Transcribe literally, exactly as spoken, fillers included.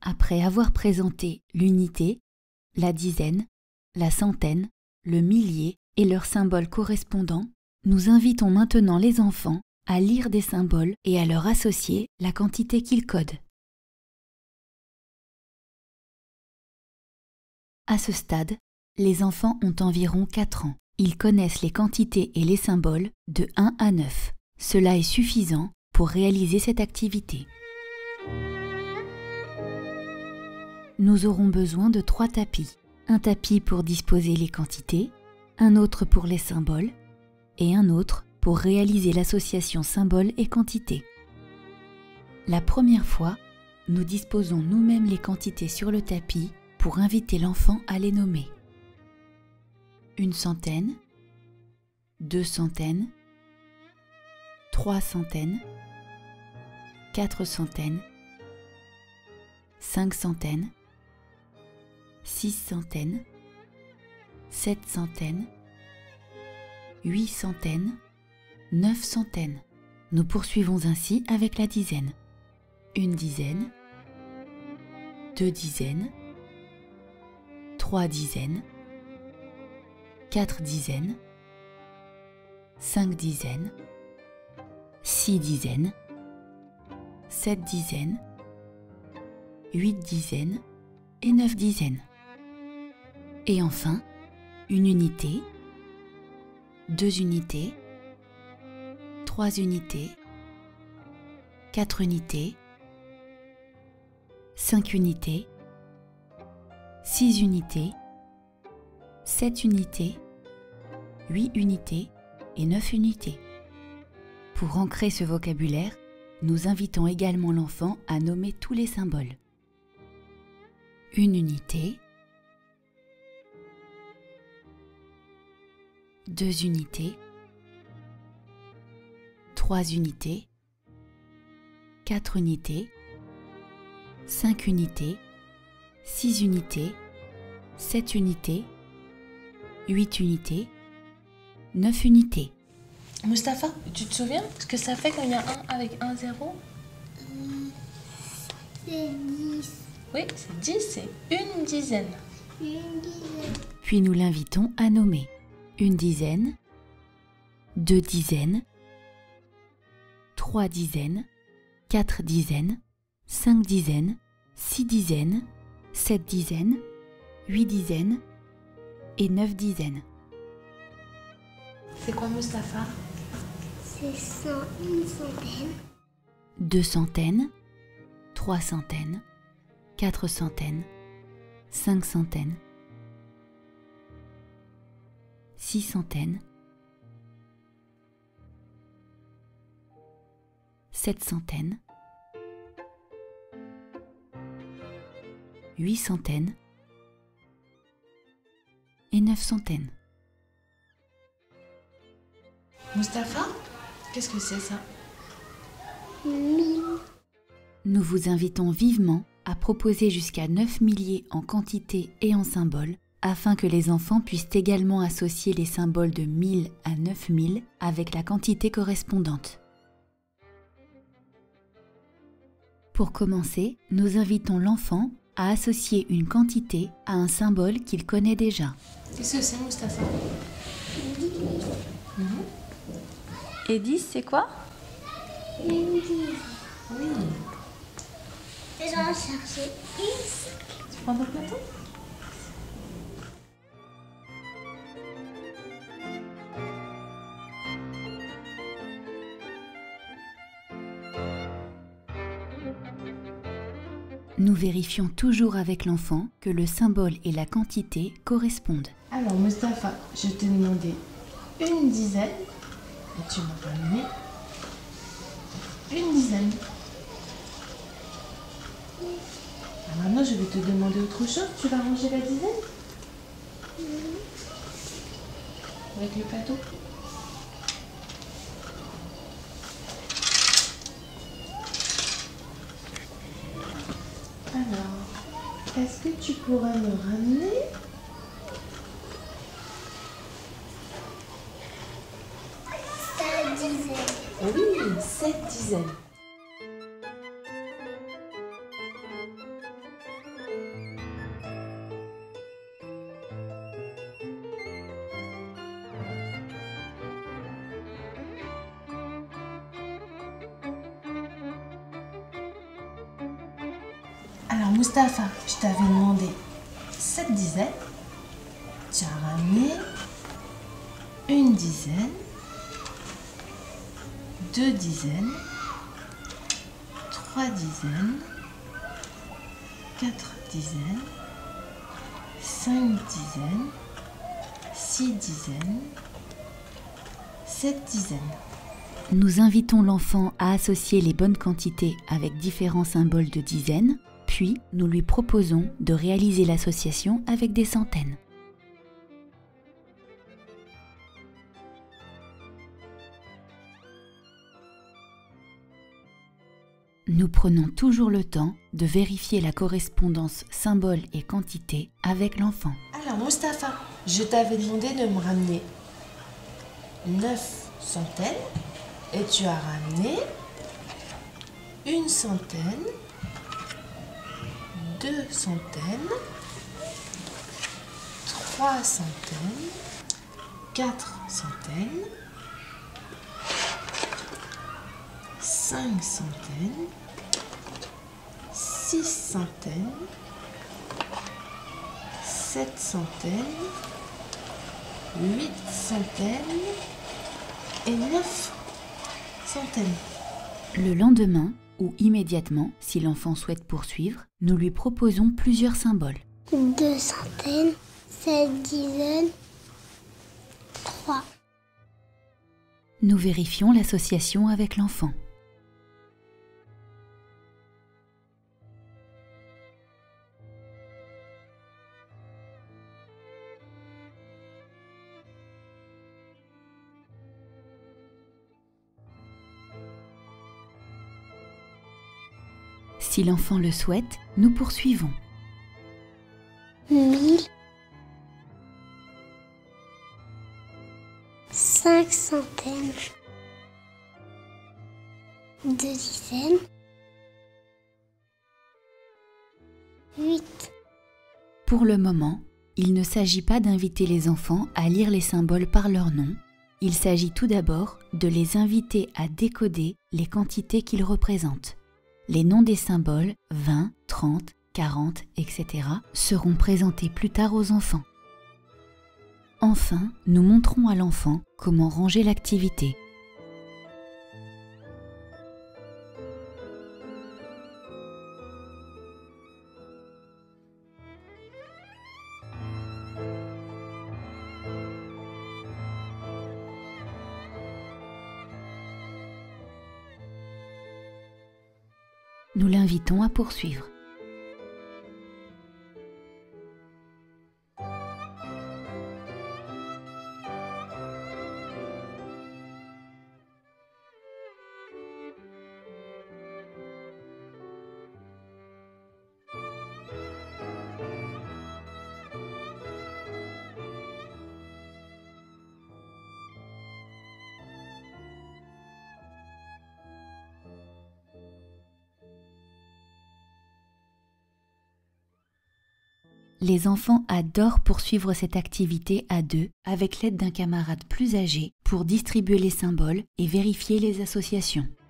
Après avoir présenté l'unité, la dizaine, la centaine, le millier et leurs symboles correspondants, nous invitons maintenant les enfants à lire des symboles et à leur associer la quantité qu'ils codent. À ce stade, les enfants ont environ quatre ans. Ils connaissent les quantités et les symboles de un à neuf. Cela est suffisant pour réaliser cette activité. Nous aurons besoin de trois tapis. Un tapis pour disposer les quantités, un autre pour les symboles et un autre pour réaliser l'association symbole et quantité. La première fois, nous disposons nous-mêmes les quantités sur le tapis pour inviter l'enfant à les nommer. Une centaine, deux centaines, trois centaines, quatre centaines, cinq centaines, six centaines, sept centaines, huit centaines, neuf centaines. Nous poursuivons ainsi avec la dizaine. Une dizaine, deux dizaines, trois dizaines, quatre dizaines, cinq dizaines, six dizaines, sept dizaines, huit dizaines et neuf dizaines. Et enfin, une unité, deux unités, trois unités, quatre unités, cinq unités, six unités, sept unités, huit unités et neuf unités. Pour ancrer ce vocabulaire, nous invitons également l'enfant à nommer tous les symboles. Une unité, deux unités, trois unités, quatre unités, cinq unités, six unités, sept unités, huit unités, neuf unités. Mustapha, tu te souviens ce que ça fait quand il y a un avec un zéro? C'est dix. Oui, c'est dix, c'est une dizaine. Une dizaine. Puis nous l'invitons à nommer une dizaine, deux dizaines, trois dizaines, quatre dizaines, cinq dizaines, six dizaines, sept dizaines, huit dizaines et neuf dizaines. C'est quoi Mustapha? C'est cent, une centaine. Deux centaines, trois centaines, quatre centaines, cinq centaines, six centaines, sept centaines, huit centaines et neuf centaines. Mustapha, qu'est-ce que c'est ça? Mille. Nous vous invitons vivement à proposer jusqu'à neuf milliers en quantité et en symboles, afin que les enfants puissent également associer les symboles de mille à neuf mille avec la quantité correspondante. Pour commencer, nous invitons l'enfant à associer une quantité à un symbole qu'il connaît déjà. Qu'est-ce que c'est Mustapha? Dix. Et dix, c'est quoi? Une dizaine. Oui. Je vais chercher dix. Tu prends ton plateau? Nous vérifions toujours avec l'enfant que le symbole et la quantité correspondent. Alors Mustapha, je t'ai demandé une dizaine et tu m'as donné une dizaine. Alors maintenant je vais te demander autre chose. Tu vas ranger la dizaine? Avec le plateau? Alors, est-ce que tu pourrais me ramener Sept dizaines. Oui, sept dizaines. Mustapha, je t'avais demandé sept dizaines. Tu as ramené une dizaine, deux dizaines, trois dizaines, quatre dizaines, cinq dizaines, six dizaines, sept dizaines. Nous invitons l'enfant à associer les bonnes quantités avec différents symboles de dizaines, puis nous lui proposons de réaliser l'association avec des centaines. Nous prenons toujours le temps de vérifier la correspondance symbole et quantité avec l'enfant. Alors Mustapha, je t'avais demandé de me ramener neuf centaines et tu as ramené une centaine, deux centaines, trois centaines, quatre centaines, cinq centaines, six centaines, sept centaines, huit centaines et neuf centaines. Le lendemain, ou immédiatement, si l'enfant souhaite poursuivre, nous lui proposons plusieurs symboles. Deux centaines, sept dizaines, trois. Nous vérifions l'association avec l'enfant. Si l'enfant le souhaite, nous poursuivons. Mille. Cinq centaines. Deux dizaines. Huit. Pour le moment, il ne s'agit pas d'inviter les enfants à lire les symboles par leur nom. Il s'agit tout d'abord de les inviter à décoder les quantités qu'ils représentent. Les noms des symboles vingt, trente, quarante, et cetera seront présentés plus tard aux enfants. Enfin, nous montrons à l'enfant comment ranger l'activité. Nous l'invitons à poursuivre. Les enfants adorent poursuivre cette activité à deux avec l'aide d'un camarade plus âgé pour distribuer les symboles et vérifier les associations.